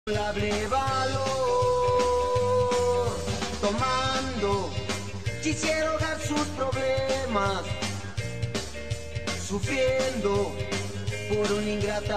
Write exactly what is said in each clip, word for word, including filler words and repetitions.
Hable valor, tomando, quisiera ahogar sus problemas, sufriendo por una ingrata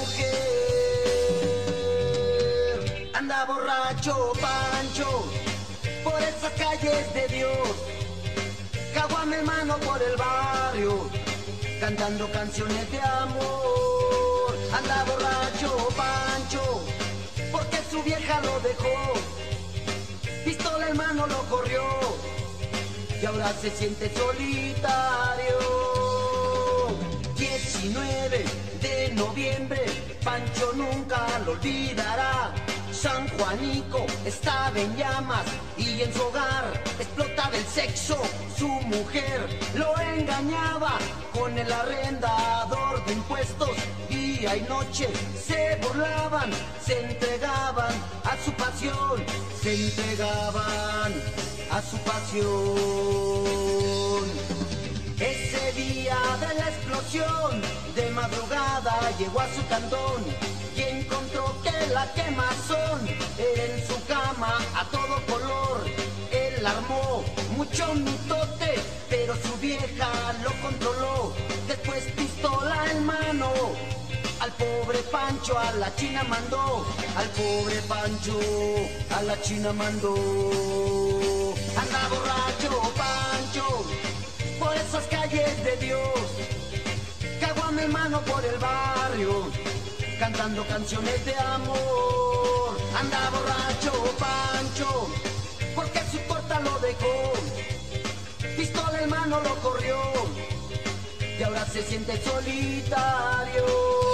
mujer. Anda borracho Pancho por esas calles de Dios, caguame en mano por el barrio, cantando canciones de amor. Anda borracho Pancho porque su vieja lo dejó, pistola en mano lo corrió y ahora se siente solitario. diecinueve de noviembre, Pancho nunca lo olvidará. San Juanico estaba en llamas y en su hogar explotaba el sexo. Su mujer lo engañaba con el arrendador de impuestos. Día y noche se burlaban, se entregaban a su pasión, se entregaban a su pasión. Ese día de la explosión, de madrugada llegó a su cantón y encontró que la quemazón era en su cama a todo color. Él armó mucho mitote, pero su vieja lo controló. Después pistola en mano, al pobre Pancho a la China mandó. Al pobre Pancho a la China mandó. Anda borracho Pancho por esas calles de Dios, caguame en mano por el barrio, cantando canciones de amor. Anda borracho Pancho porque su corta lo dejó, pistola en mano lo corrió y ahora se siente solitario.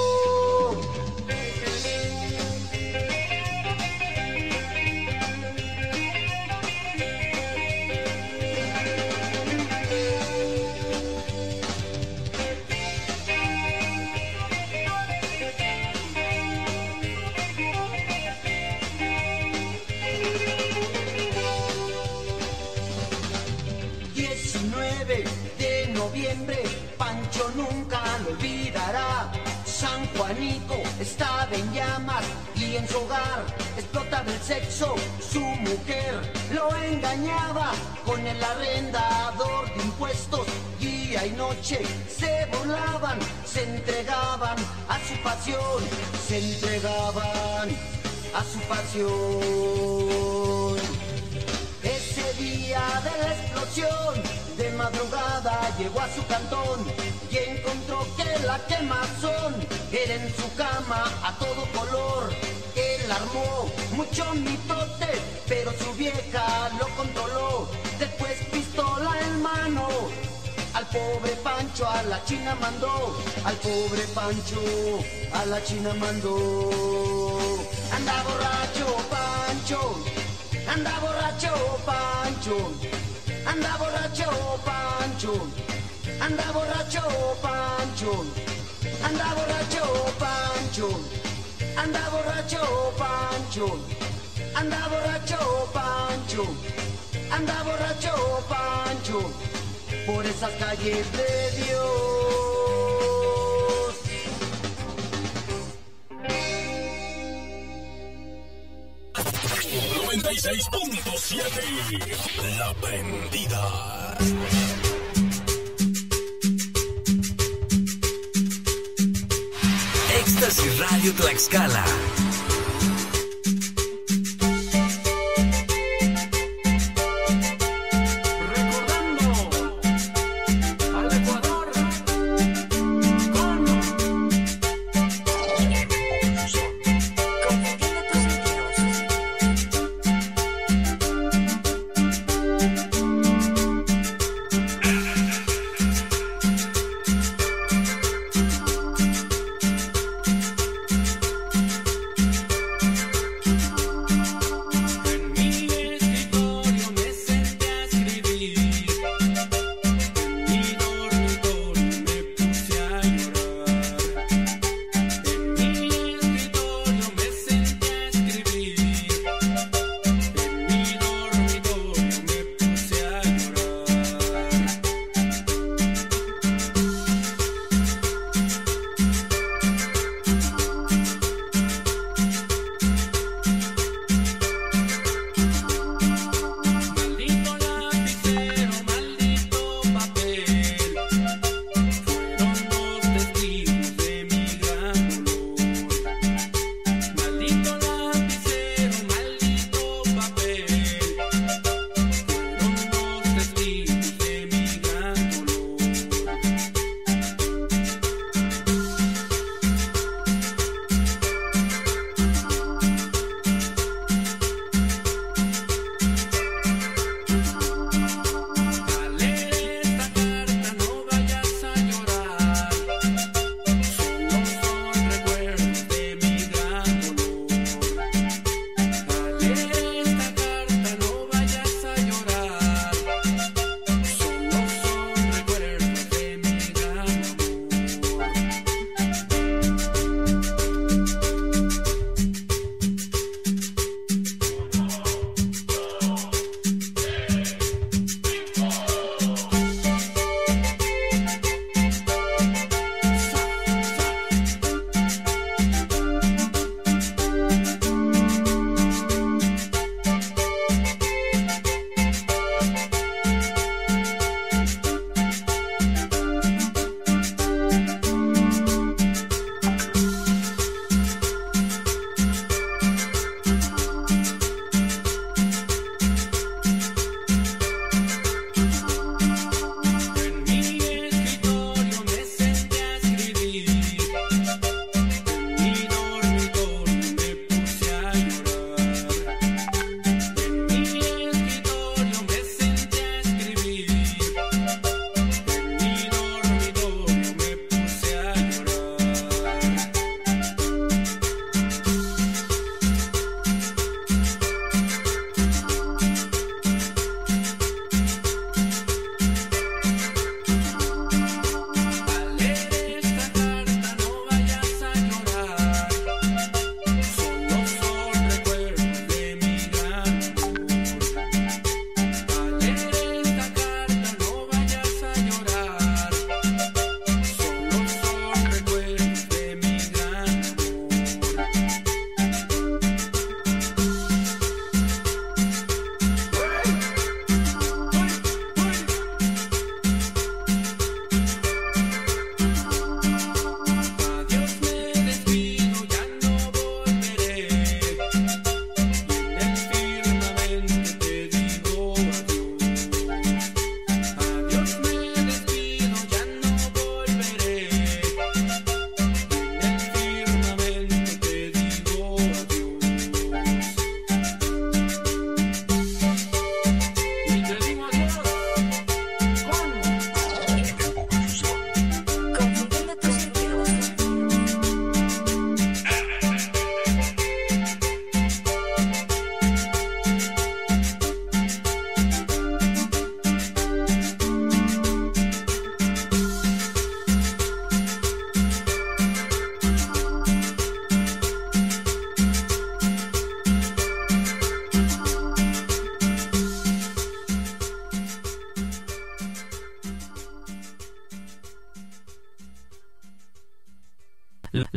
diecinueve de noviembre, Pancho nunca lo olvidará. San Juanico estaba en llamas y en su hogar explotaba el sexo. Su mujer lo engañaba con el arrendador de impuestos. Día y noche se burlaban, se entregaban a su pasión, se entregaban a su pasión. Ese día de la explosión, de madrugada llegó a su cantón y encontró que la quemazón era en su cama a todo color. Él armó mucho mitote, pero su vieja lo controló. Después pistola en mano, al pobre Pancho a la China mandó. Al pobre Pancho a la China mandó. Anda borracho Pancho, anda borracho Pancho, anda borracho Pancho, anda borracho Pancho, anda borracho Pancho, anda borracho Pancho, anda borracho Pancho, anda borracho Pancho, por esas calles de Dios. noventa y seis punto siete La Prendida. Éxtasis Radio Tlaxcala.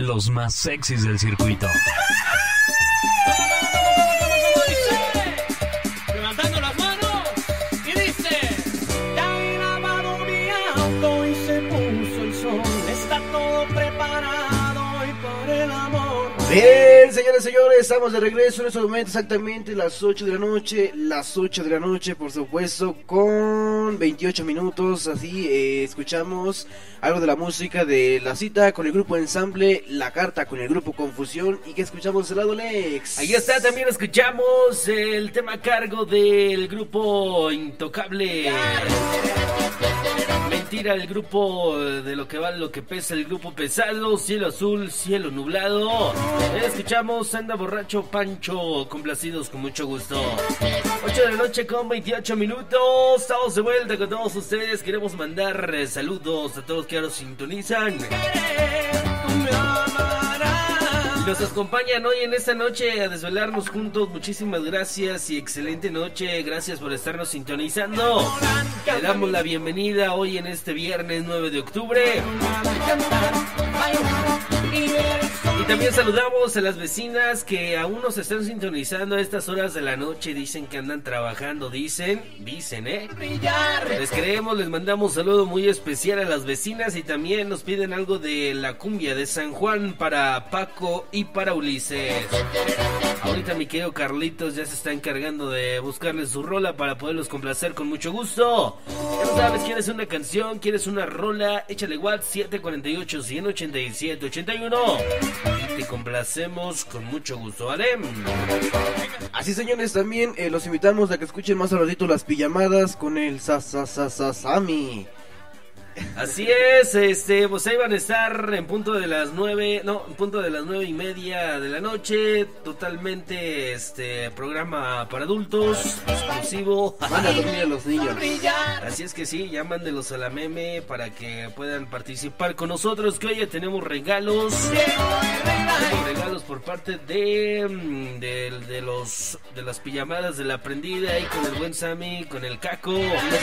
los más sexys del circuito. Levantando las manos y dice: ya he lavado mi auto y se puso el sol, está todo preparado hoy para el amor. Bien, señores, señores, estamos de regreso en estos momentos, exactamente las ocho de la noche, las ocho de la noche, por supuesto, con veintiocho minutos, así eh, escuchamos algo de la música de La Cita con el grupo Ensamble, La Carta con el grupo Confusión, y que escuchamos del lado Lex. Ahí está, también escuchamos el tema a cargo del grupo Intocable. Mentira, el grupo de lo que vale lo que pesa, el grupo pesado, Cielo Azul, Cielo Nublado. Escuchamos Anda Borracho Pancho, complacidos con mucho gusto. ocho de la noche con veintiocho minutos, estamos de vuelta con todos ustedes. Queremos mandar eh, saludos a todos que ahora nos sintonizan. Nos acompañan hoy en esta noche a desvelarnos juntos. Muchísimas gracias y excelente noche. Gracias por estarnos sintonizando. Le damos la bienvenida hoy en este viernes nueve de octubre. Y también saludamos a las vecinas que aún nos están sintonizando a estas horas de la noche. Dicen que andan trabajando, dicen, dicen, ¿eh? Les creemos, les mandamos un saludo muy especial a las vecinas y también nos piden algo de la cumbia de San Juan para Paco y para Ulises. Ahorita mi querido Carlitos ya se está encargando de buscarles su rola para poderlos complacer con mucho gusto. Ya no sabes, ¿quieres una canción? ¿Quieres una rola? Échale WhatsApp siete cuatro ocho, uno ocho siete, ocho uno. Te complacemos con mucho gusto, ¿vale? Así, señores, también eh, los invitamos a que escuchen más al ratito las pijamadas con el Sasasasami. Así es, este, pues ahí van a estar en punto de las nueve, no, en punto de las nueve y media de la noche, totalmente, este, programa para adultos, exclusivo. Van a dormir a los niños. Así es que sí, ya mándelos a la meme para que puedan participar con nosotros, que hoy ya tenemos regalos, tenemos regalos por parte de, de, de los, de las pijamadas de la aprendida, ahí con el buen Sammy, con el Caco.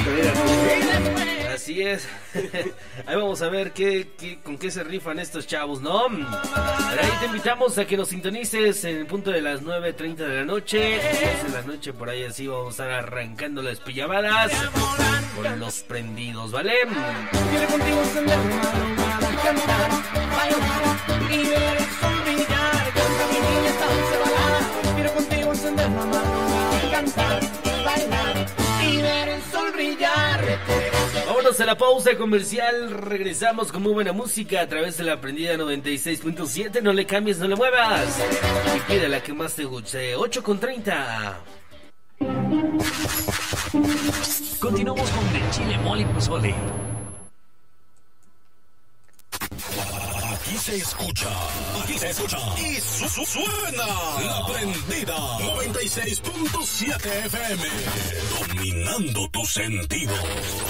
Así es. Ahí vamos a ver qué, qué, con qué se rifan estos chavos, ¿no? Pero ahí te invitamos a que nos sintonices en el punto de las nueve treinta de la noche. diez de la noche, por ahí así vamos a estar arrancando las pijamadas con los prendidos, ¿vale? Quiero contigo encender la cantar, bailar y ver el sol brillar. Canta mi niña esta dulce balada. Quiero contigo encender la madrugada, cantar, bailar y ver el sol brillar. Vámonos a la pausa comercial, regresamos con muy buena música a través de la Aprendida noventa y seis punto siete. No le cambies, no le muevas. Y pide la que más te guste. ocho con treinta. Continuamos con De Chile, Mole y Pozole. Aquí se escucha, aquí se escucha y su, su, suena La Prendida noventa y seis punto siete F M, dominando tus sentidos.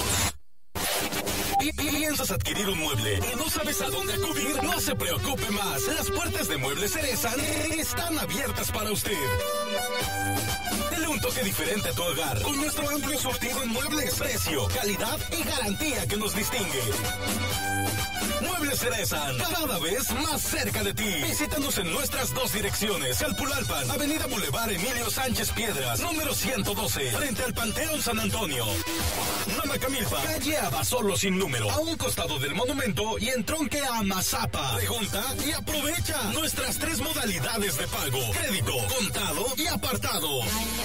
¿Y piensas adquirir un mueble y no sabes a dónde acudir? No se preocupe más, las puertas de Muebles Cerezan están abiertas para usted. Dele un toque diferente a tu hogar con nuestro amplio surtido en muebles, precio, calidad y garantía que nos distingue. Muebles Cerezan, cada vez más cerca de ti. Visítanos en nuestras dos direcciones: Calpulalpan, Avenida Boulevard Emilio Sánchez Piedras, número ciento doce, frente al Panteón San Antonio. Namacamilpa, calle Abasolo sin número, a un costado del monumento y en tronque a Mazapa. Pregunta y aprovecha nuestras tres modalidades de pago: crédito, contado y apartado.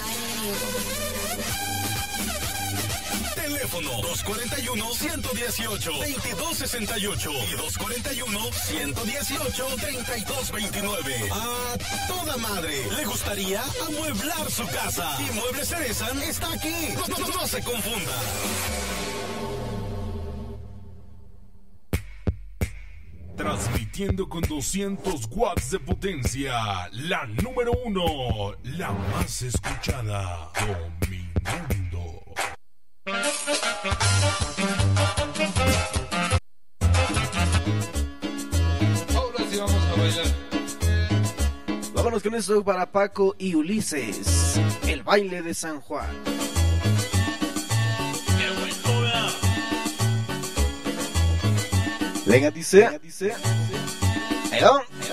Teléfono dos cuatro uno, uno uno ocho, veintidós sesenta y ocho y dos cuatro uno, uno uno ocho, treinta y dos veintinueve. A toda madre le gustaría amueblar su casa y Muebles Cerezan está aquí. No, no, no se confunda. Transmitiendo con doscientos watts de potencia, la número uno, la más escuchada, dominando. Ahora sí vamos a bailar. Vámonos con esto para Paco y Ulises, el baile de San Juan. Venga, dice, dice, hello.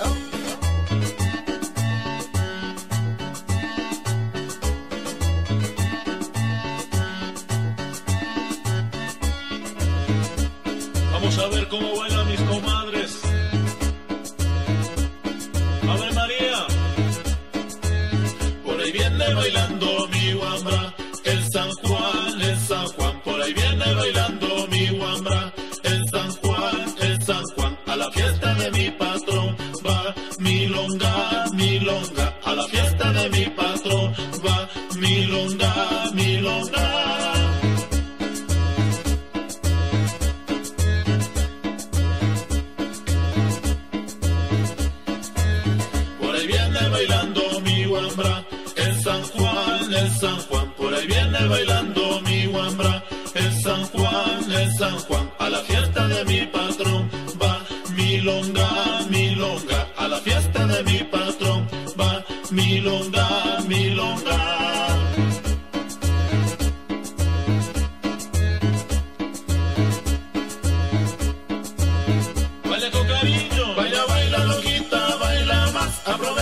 Vamos a ver cómo bailan mis comadres. Ave María. Por ahí viene bailando mi guambra, el San Juan, el San Juan. Por ahí viene bailando mi guambra, el San Juan, el San Juan. A la fiesta de mi patrón va milonga, milonga. A la fiesta de mi patrón va milonga, milonga. Por ahí viene bailando mi guambra, el San Juan, el San Juan. Por ahí viene bailando mi guambra, el San Juan, el San Juan. A la fiesta de mi patrón va milonga, milonga. A la fiesta de mi patrón va milonga, milonga. Baila con cariño, baila, baila loquita, baila más, aprovecha.